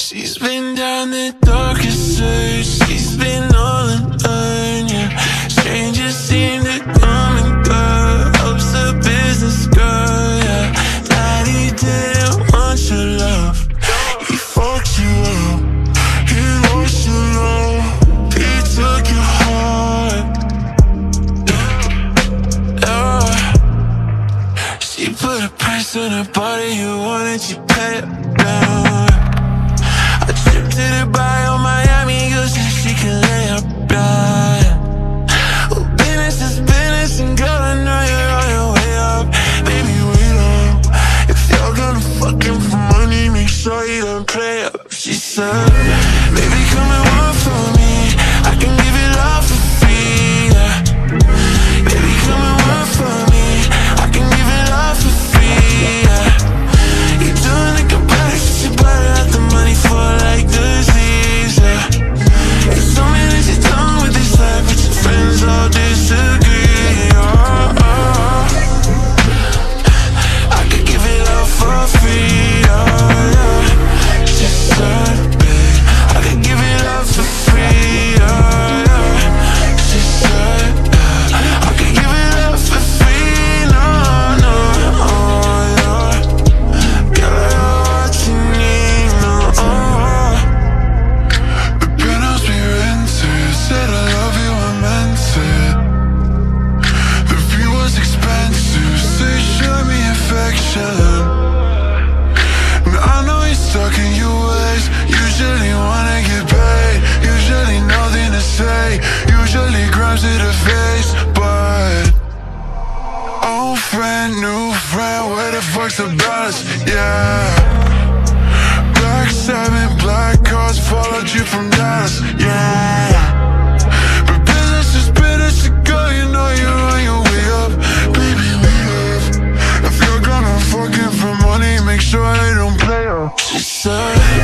She's been down the darkest search, she's been all alone, yeah. Strangers seem to come and go, helps the business grow, yeah. Daddy didn't want your love, he fucked you up, he lost your love, he took your heart, yeah. She put a price on her body, you wanted, you pay it down. A trip to Dubai or Miami, girl, so she can lay up blood. Oh, business is business, and girl, I know you're on your way up. Baby, wait up. If you're gonna fucking for money, make sure you don't play up. She said, baby, come and work for me, I can give you love for free, yeah. Baby, come and work for me, I can give you love for free, yeah. You don't think about it, cause you better have the money for like disease, yeah. You told me that you're done with this life, but your friends all disagree, oh, oh. I could give it love for free, oh, yeah. She said, babe, I could give it love for free, oh, yeah. She said, yeah, I could give it love for free, no, no, oh, yeah. Girl, I know what you need, no, oh. The penthouse we rented, said I love you, I meant it. The view was expensive, say show me affection. And I know you're stuck in your ways, usually wanna get paid, usually nothing to say, usually grabs to the face, but old friend, new friend, where the fuck's the balance, yeah. Black 7, black cars, followed you from Dallas, yeah. But business is business, girl, you know you're on your way up. Baby, we love. If you're gonna fucking for money, make sure you don't play up. She said,